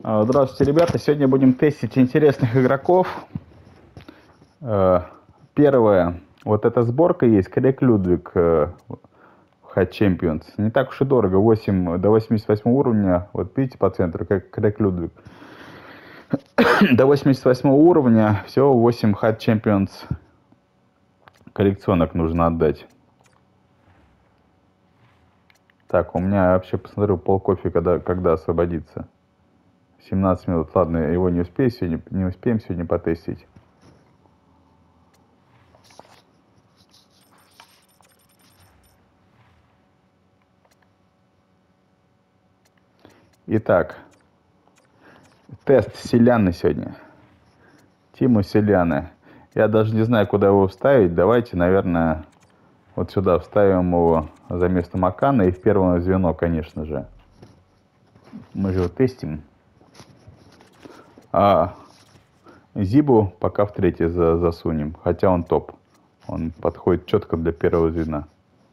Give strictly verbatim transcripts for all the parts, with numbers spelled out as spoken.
А, Здравствуйте, ребята. Сегодня будем тестить интересных игроков. Э, Первое. Вот эта сборка есть. Крейг Людвиг, э, Hot Champions. Не так уж и дорого. восемь до восемьдесят восьмого уровня. Вот видите по центру, как Крейг Людвиг. До восемьдесят восьмого уровня всего восемь Hot Champions коллекционок нужно отдать. Так, у меня вообще, посмотрю, полкофе когда, когда освободится. семнадцать минут. Ладно, его не успею сегодня, не успеем сегодня потестить. Итак, тест Селяны сегодня. Тиму Селяны. Я даже не знаю, куда его вставить. Давайте, наверное, вот сюда вставим его за место Макана и в первое звено, конечно же. Мы же его тестим. А Зибу пока в третье за засунем, хотя он топ. Он подходит четко для первого звена.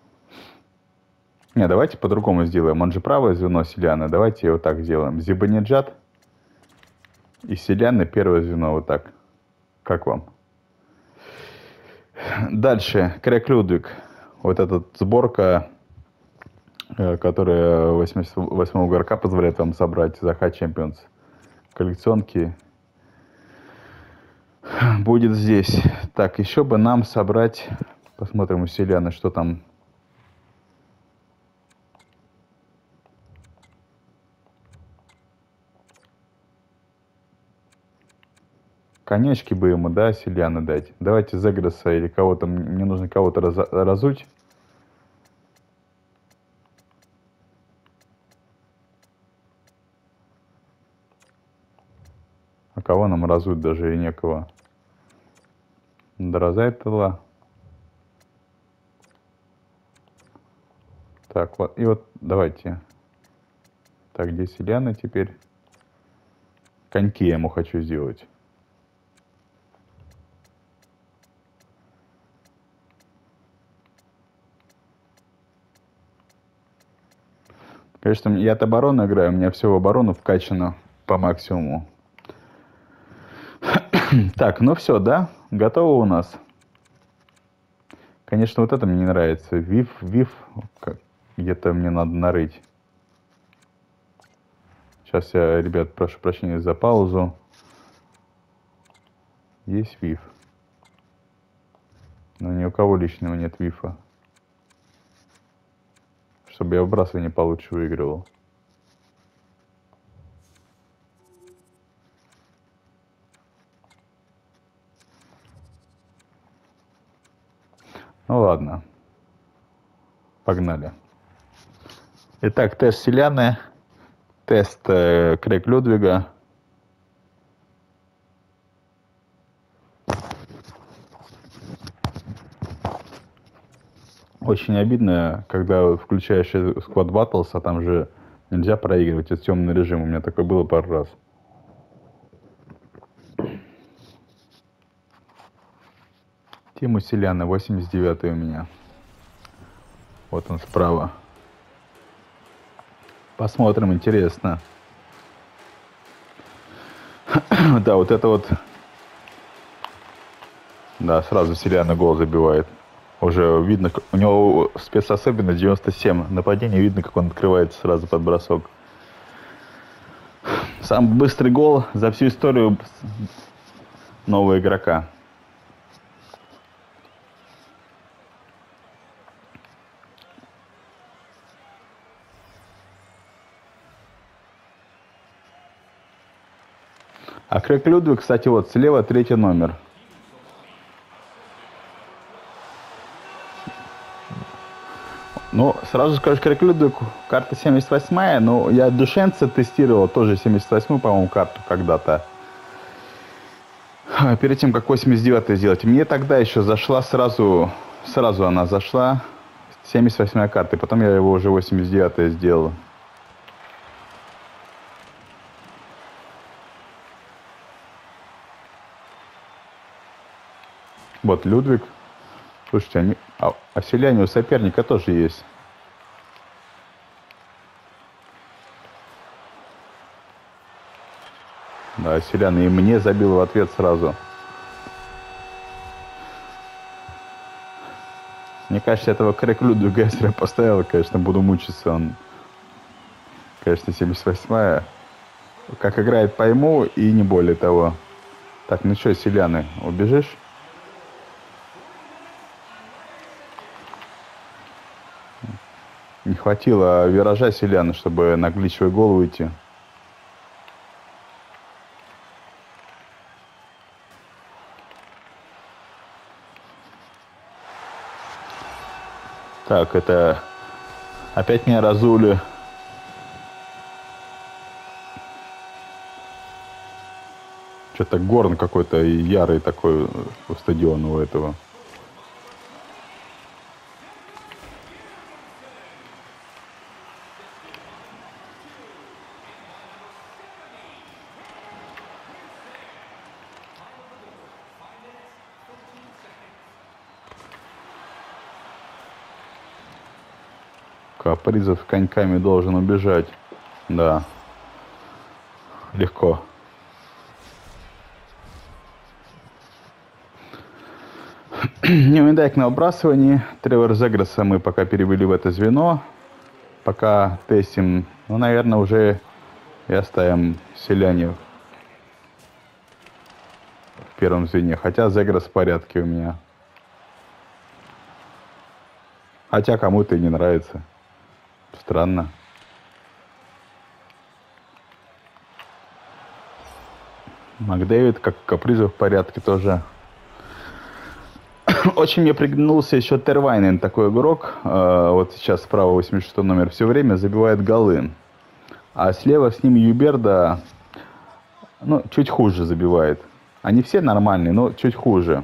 Не, давайте по-другому сделаем. Он же правое звено Селяны. Давайте его так сделаем. Зибанеджат и Селяны первое звено вот так. Как вам? Дальше. Крейг Людвиг. Вот эта сборка, которая восемьдесят восьмого игрока позволяет вам собрать за Hot Champions коллекционки, будет здесь. Так, еще бы нам собрать... Посмотрим у Селяны, что там. Конечки бы ему, да, Селяны дать. Давайте Зегреса или кого-то. Мне нужно кого-то раз, разуть. А кого нам разуть, даже и некого. Дразайтела. Так, вот. И вот давайте. Так, где Селяны теперь? Коньки я ему хочу сделать. Конечно, я от обороны играю, у меня все в оборону вкачано по максимуму. Так, ну все, да? Готово у нас. Конечно, вот это мне не нравится. Вив, вив, где-то мне надо нарыть. Сейчас я, ребят, прошу прощения за паузу. Есть вив. Но ни у кого личного нет вифа. Чтобы я вбрасывание получше выигрывал. Ну ладно. Погнали. Итак, тест Селяны. Тест э, Крейг Людвига. Очень обидно, когда включаешь Squad Battles, а там же нельзя проигрывать. Это темный режим. У меня такое было пару раз. Тиму Селяны, восемьдесят девятый у меня. Вот он справа. Посмотрим, интересно. Да, вот это вот... Да, сразу Селяна гол забивает. Уже видно, у него спецособенность девяносто семь. Нападение, видно, как он открывается сразу под бросок. Самый быстрый гол за всю историю нового игрока. А Крейг Людвиг, кстати, вот слева третий номер. Ну, сразу скажу, Крейг Людвиг, карта семьдесят восьмая, но я Душенца тестировал, тоже семьдесят восьмую, по-моему, карту когда-то. Перед тем, как восемьдесят девятую сделать. Мне тогда еще зашла сразу, сразу она зашла, семьдесят восьмая карта, и потом я его уже восемьдесят девятую сделал. Вот Людвиг. Слушайте, они... А, а Селяне у соперника тоже есть. Да, селяне и мне забил в ответ сразу. Мне кажется, этого Крэг Людвига я поставил, конечно, буду мучиться. Он, конечно, семьдесят восьмая. Как играет, пойму, и не более того. Так, ну что, селяны, убежишь? Не хватило виража селяны, чтобы на гличевый гол выйти. Так, это... Опять меня разули. Что-то горн какой-то ярый такой у стадиона у этого. Капризов коньками должен убежать. Да. Легко. Невидайк на выбрасывании. Тревор Зеграса мы пока перевели в это звено. Пока тестим. Ну, наверное, уже и оставим селяне в первом звене. Хотя Зеграс в порядке у меня. Хотя кому-то и не нравится. Странно. Макдэвид, как Капризов в порядке тоже. Очень мне приглянулся еще Тервайнен, такой игрок. Э, вот сейчас справа восемьдесят шестой номер все время забивает голы. А слева с ним Юберда, ну, чуть хуже забивает. Они все нормальные, но чуть хуже.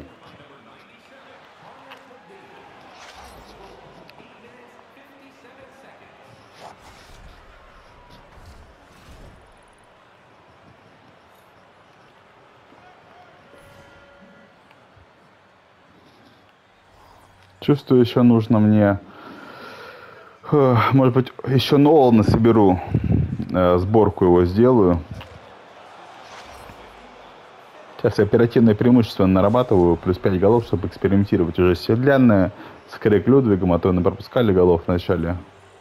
Чувствую, еще нужно мне, может быть, еще Нолана соберу, сборку его сделаю. Сейчас я оперативное преимущество нарабатываю, плюс пять голов, чтобы экспериментировать уже с седлянной, с Крэг Людвигом, а то мы пропускали голов в начале.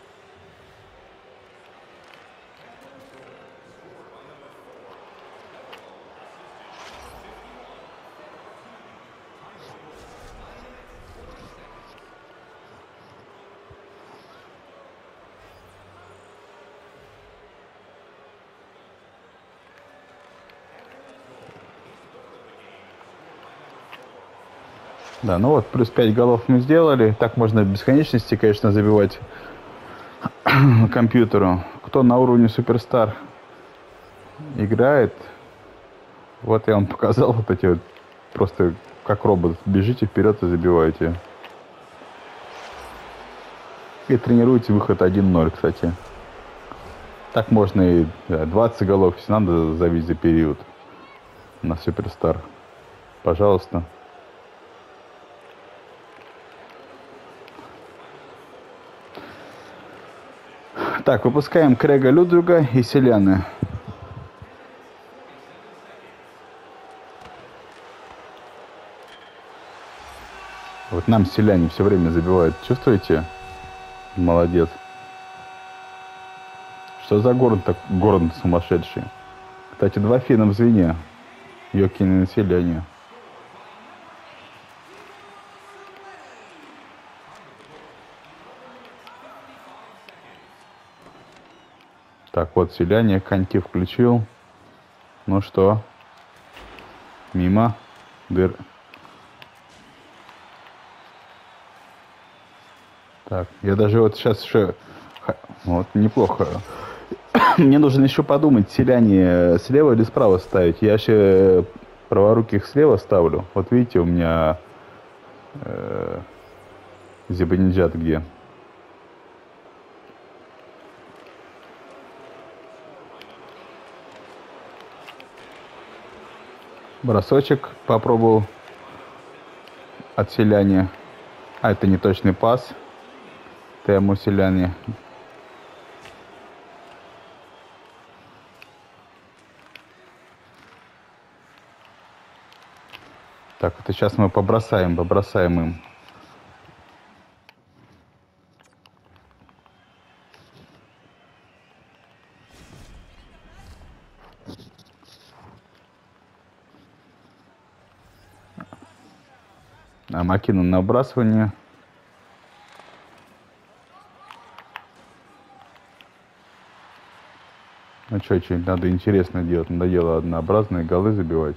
Да, ну вот, плюс пять голов мы сделали. Так можно в бесконечности, конечно, забивать компьютеру. Кто на уровне суперстар играет, вот я вам показал вот эти вот, просто как робот. Бежите вперед и забивайте. И тренируйте выход один ноль, кстати. Так можно и двадцать голов, если надо, забить за период на суперстар. Пожалуйста. Так, выпускаем Крэга Людвига и селяны. Вот нам селяне все время забивают. Чувствуете? Молодец. Что за город так город сумасшедший? Кстати, два финна в звене. Йокин и селяне. Так, вот селяне, коньки включил. Ну что? Мимо. Дыр. Так, я даже вот сейчас еще... Вот, неплохо. Мне нужно еще подумать, селяне слева или справа ставить. Я еще праворуких слева ставлю. Вот видите, у меня э, Зебанеджат где. Бросочек попробовал от селяне. А это не точный пас. Тему селяне. Так, это сейчас мы побросаем, побросаем им. А Макину на вбрасывание. Ну что, что-нибудь надо интересно делать. Надоело однообразные голы забивать.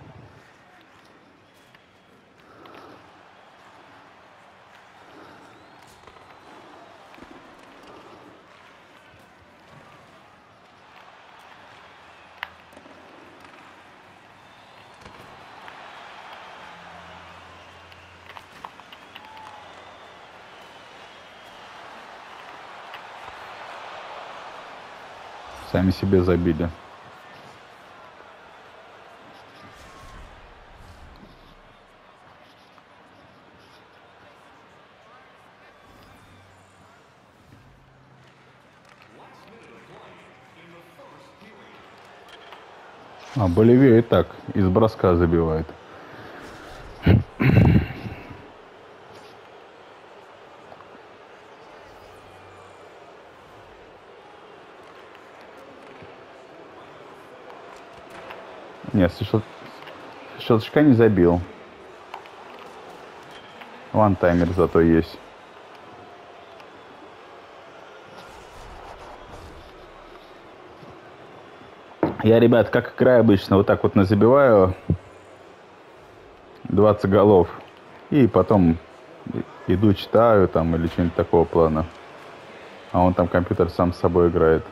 Сами себе забили. А Боливия и так из броска забивает. Нет, с щелчка не забил. Вантаймер зато есть. Я, ребят, как играю обычно, вот так вот назабиваю двадцать голов. И потом иду, читаю там или что-нибудь такого плана. А он там, компьютер, сам с собой играет.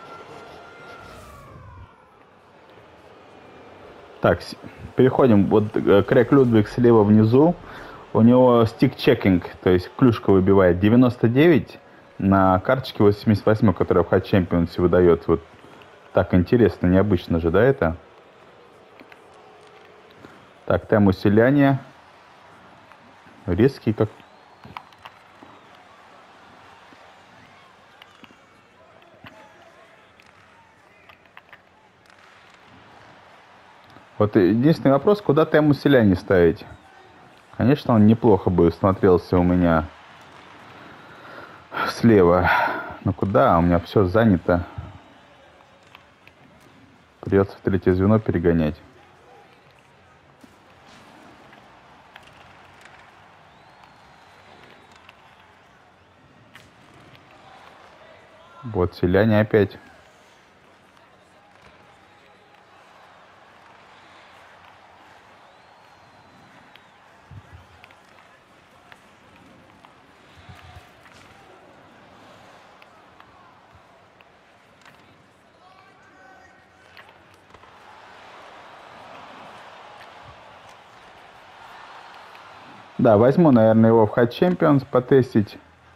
Так, переходим. Вот Крейг Людвиг слева внизу. У него стик-чекинг, то есть клюшка выбивает девяносто девять на карточке восемьдесят восемь, которая в Hot Champions выдает. Вот так интересно, необычно же, да, это? Так, там усиление. Резкий как... Вот единственный вопрос, куда тем усиление ставить? Конечно, он неплохо бы смотрелся у меня слева. Но куда? У меня все занято. Придется в третье звено перегонять. Вот селяне опять. Да, возьму, наверное, его в Hot Champions потестить.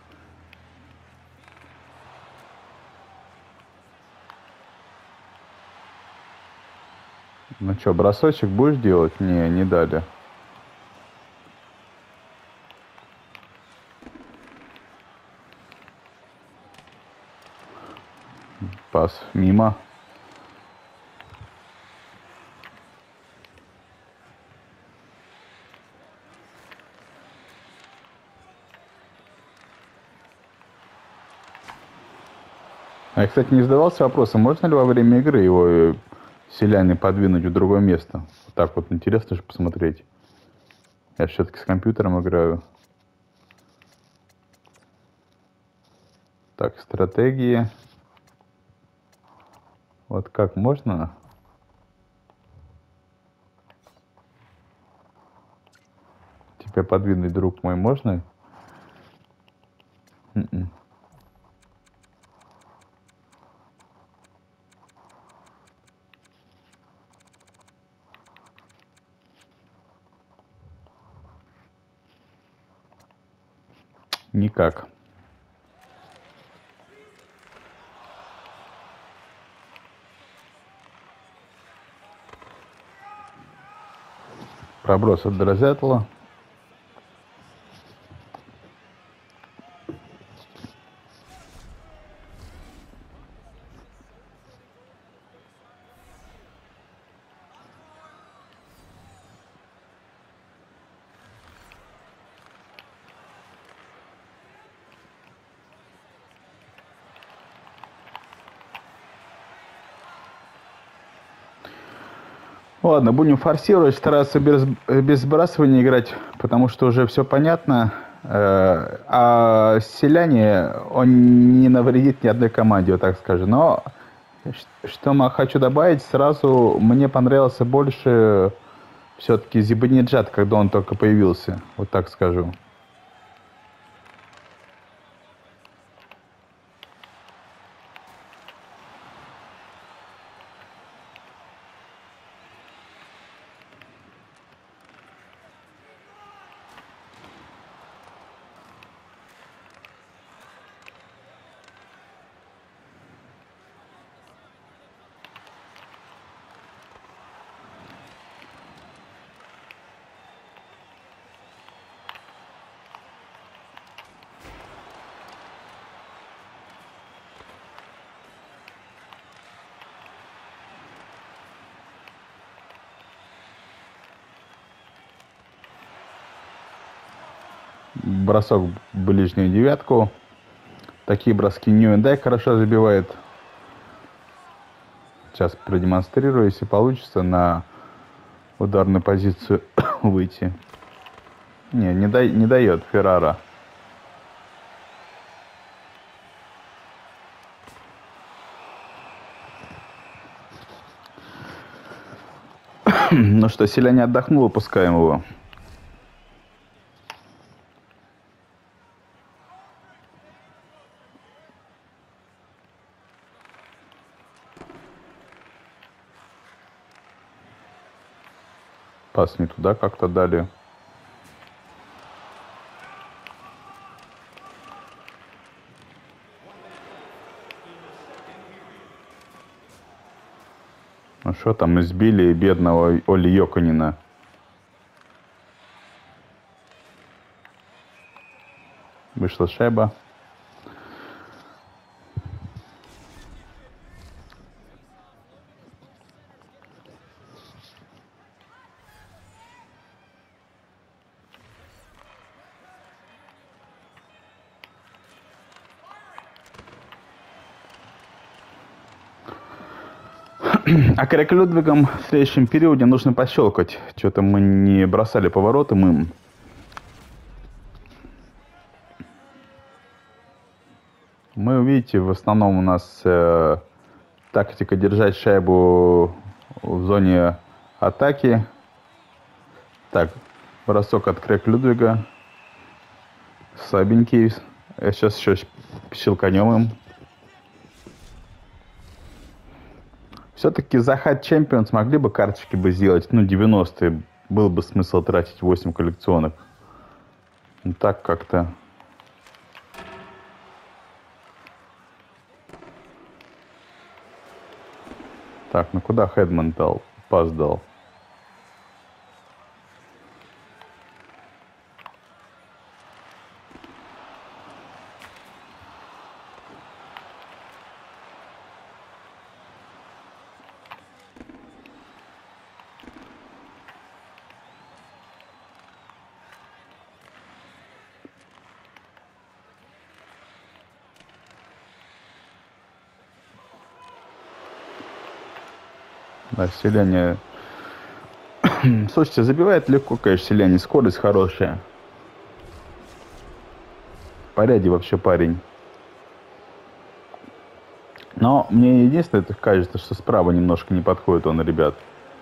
Ну что, бросочек будешь делать? Не, не дали. Пас мимо. А я, кстати, не задавался вопросом, можно ли во время игры его селяне подвинуть в другое место? Вот так вот интересно же посмотреть. Я все-таки с компьютером играю. Так, стратегии. Вот как можно? Тебя подвинуть, друг мой, можно? Н-н. Никак. Проброс от Дрозятла. Ладно, будем форсировать, стараться без, без сбрасывания играть, потому что уже все понятно. Э, А селяне, он не навредит ни одной команде, вот так скажем. Но ш- что я хочу добавить, сразу мне понравился больше все-таки Зибанеджад, когда он только появился, вот так скажу. Бросок в ближнюю девятку. Такие броски Ньюэндайк хорошо забивает. Сейчас продемонстрирую, если получится, на ударную позицию выйти. Не, не, да, не дает Феррара. Ну что, селяне отдохнул, выпускаем его. Пас не туда как-то дали. Ну что там, избили бедного Оли Йоконина. Вышла шайба. А Крек Людвигом в следующем периоде нужно пощелкать. Что-то мы не бросали поворотом им. Мы, увидите, в основном у нас э, тактика держать шайбу в зоне атаки. Так, бросок от Крек Людвига. Слабенький. Сейчас еще щелканем им. Все-таки за Хат Champions могли бы карточки бы сделать, ну, девяностые. Был бы смысл тратить восемь коллекционок. Ну, так как-то. Так, ну куда Хедман дал? Пас дал. Да, селяне... Слушайте, забивает легко, конечно, селяне. Скорость хорошая. В порядке вообще парень. Но мне единственное это кажется, что справа немножко не подходит он, ребят.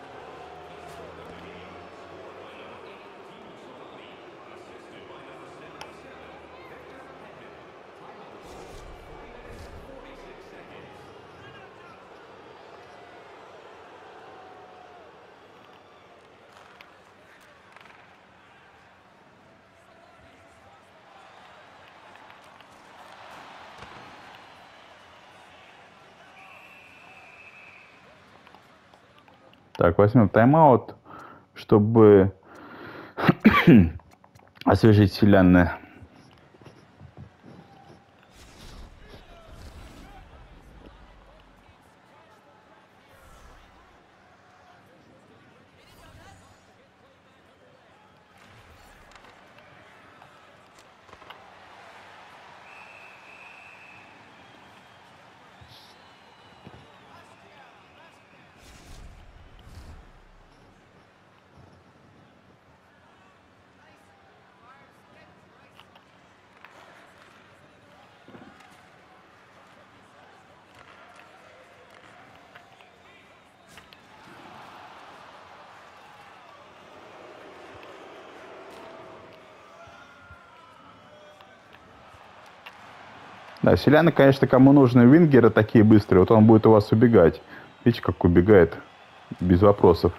Так, возьмем тайм-аут, чтобы освежить селяне. Да, селяне, конечно, кому нужны вингеры такие быстрые, вот он будет у вас убегать. Видите, как убегает? Без вопросов.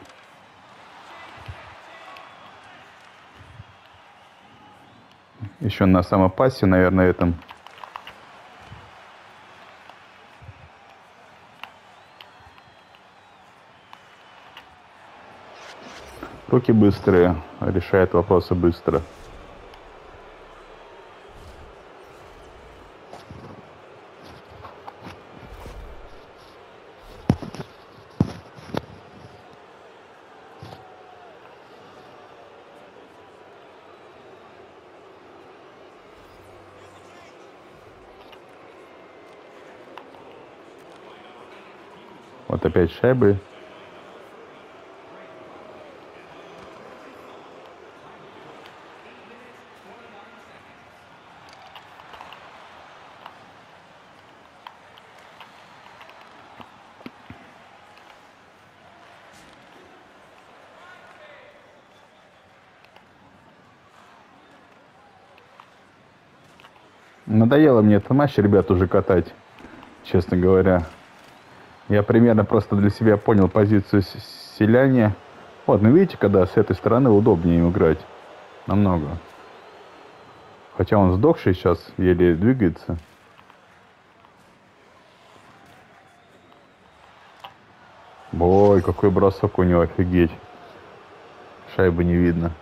Еще на самопассе, наверное, этом. Руки быстрые, решает вопросы быстро. Вот опять шайбы. Надоело мне этот матч, ребят, уже катать, честно говоря. Я примерно просто для себя понял позицию селяне. Вот, ну видите, когда с этой стороны удобнее им играть. Намного. Хотя он сдохший сейчас, еле двигается. Ой, какой бросок у него, офигеть. Шайбы не видно.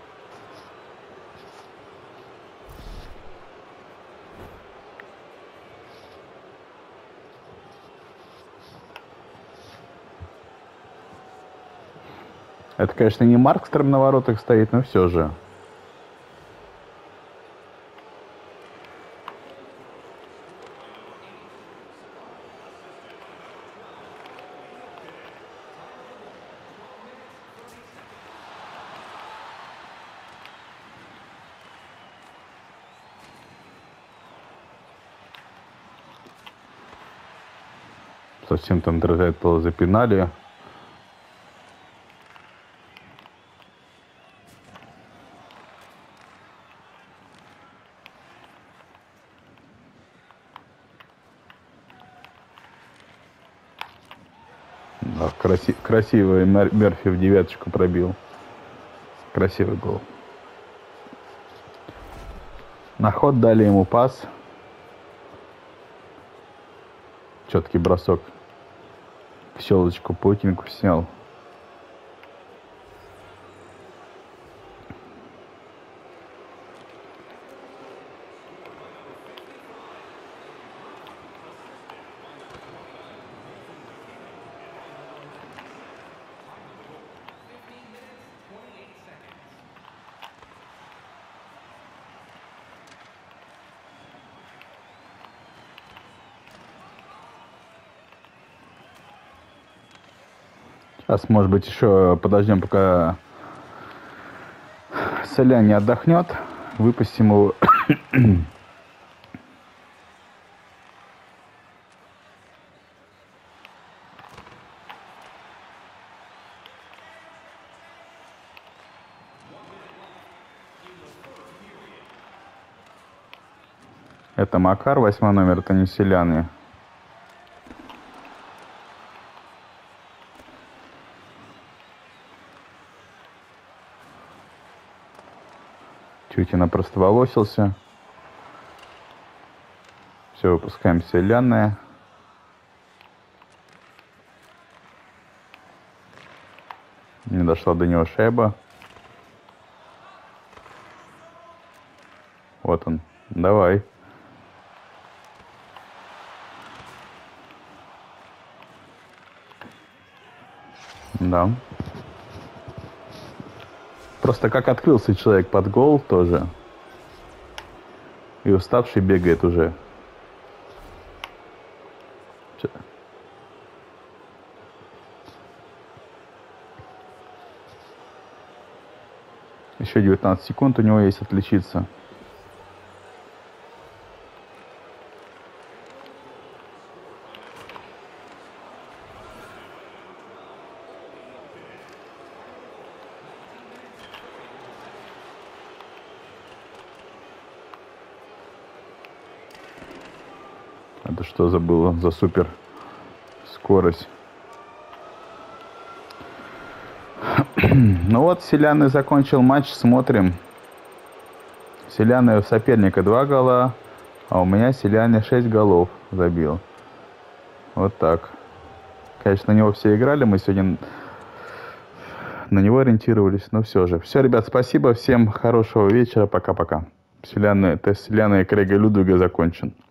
Это, конечно, не Маркстром на воротах стоит, но все же. Совсем там дрожает пол запинали. Да, краси красивый Мерфи в девяточку пробил. Красивый гол. На ход дали ему пас. Четкий бросок. В щелочку паутинку снял. Сейчас, может быть, еще подождем, пока Солян не отдохнет. Выпустим его. Это Макар, восьмой номер, это не Селяне. Чуть она просто волосился. Все, выпускаем Селяне. Не дошла до него шайба. Вот он. Давай. Да. Просто как открылся человек под гол тоже. И уставший бегает уже. Еще девятнадцать секунд у него есть отличиться. Это что за было за супер скорость? Ну вот, Селяны закончил матч, смотрим. Селяны у соперника два гола, а у меня Селяне шесть голов забил. Вот так. Конечно, на него все играли, мы сегодня на него ориентировались, но все же. Все, ребят, спасибо, всем хорошего вечера, пока-пока. Селяны, тест Селяны и Крэга Людвига закончен.